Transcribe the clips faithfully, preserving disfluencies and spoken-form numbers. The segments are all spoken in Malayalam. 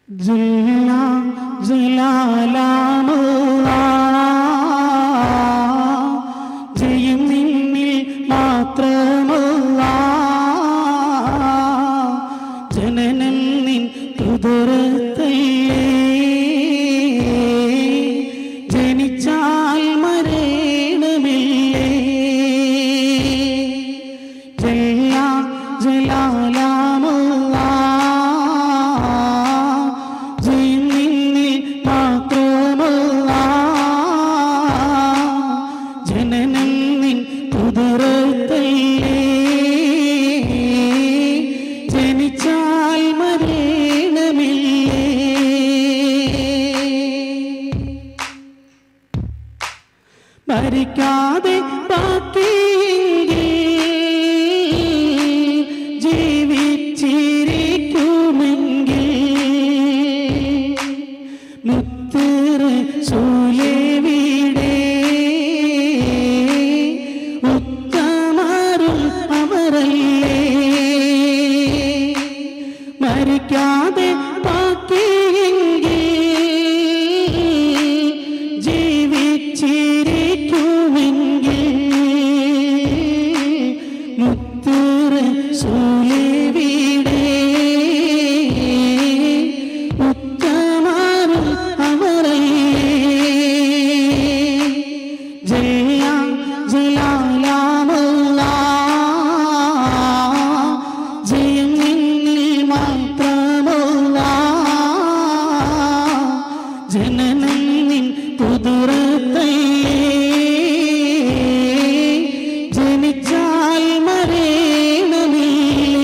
ജല്ല ജലാലാമല്ലാഹ് ജയം നിന്നിൽ മാത്രമല്ലാഹ് ജനനം നിൻ കുദറത്തല്ലേ ജനിച്ചാൽ മരണമില്ലേ ജല്ല ജലാലാമല്ലാഹ് മരിക്കാതെ ബാക്കിയെങ്കിൽ ജീവിച്ചിരിക്കുമെങ്കിൽ മുത്ത് റസൂലെവിടെ ഉത്തമരുൾ അമരല്ലേ മരിക്കാതെ ബാക്കിയെങ്കിൽ ജനനം നിൻ കുദറത്തല്ലേ ജനിച്ചാൽ മരണമില്ലേ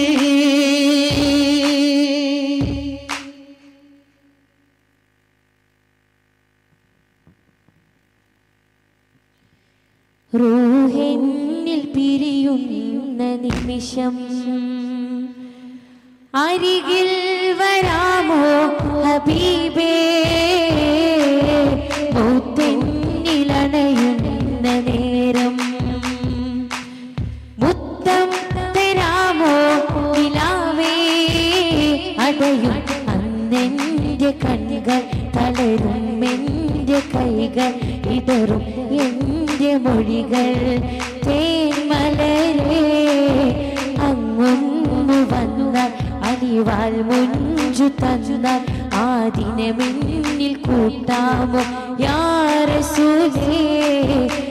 റൂഹിന്നിൽ പിരിയുന്ന നിമിഷം അരികിൽ വരാമോ ഹബീബേ മുത്തെന്നിലണയുന്ന നേരം മുത്തം തരാമോ നിലാവേ അടയും അന്നെൻ്റെ കണ്ണുകൾ തളരും എൻ്റെ കൈകൾ ഇടറും എൻ്റെ മൊഴികൾ തേന്മലരേ അങ്ങൊന്നു വന്നാൽ അലിവാൽ മുഞ്ചു തന്നാൽ ആദിനെ മുന്നിൽ കൂട്ടാമോ യാ റസൂലേ